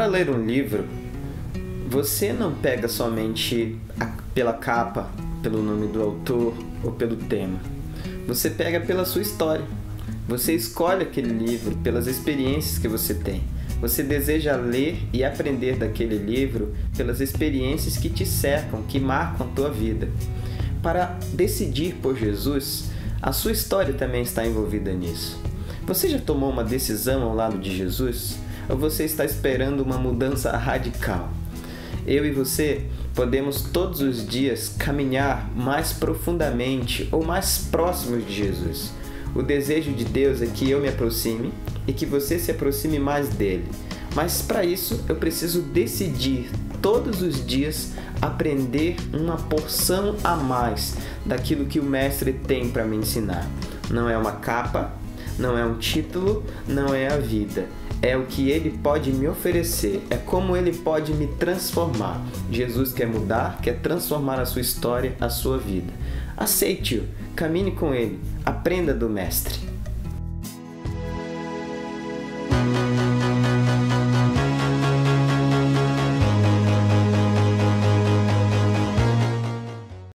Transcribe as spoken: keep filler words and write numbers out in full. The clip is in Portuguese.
ler um livro, você não pega somente a, pela capa, pelo nome do autor ou pelo tema. Você pega pela sua história. Você escolhe aquele livro pelas experiências que você tem. Você deseja ler e aprender daquele livro pelas experiências que te cercam, que marcam a tua vida. Para decidir por Jesus, a sua história também está envolvida nisso. Você já tomou uma decisão ao lado de Jesus? Ou você está esperando uma mudança radical? Eu e você podemos todos os dias caminhar mais profundamente ou mais próximos de Jesus. O desejo de Deus é que eu me aproxime e que você se aproxime mais dele. Mas para isso eu preciso decidir todos os dias aprender uma porção a mais daquilo que o Mestre tem para me ensinar. Não é uma capa, não é um título, não é a vida. É o que ele pode me oferecer, é como ele pode me transformar. Jesus quer mudar, quer transformar a sua história, a sua vida. Aceite-o, caminhe com ele, aprenda do Mestre.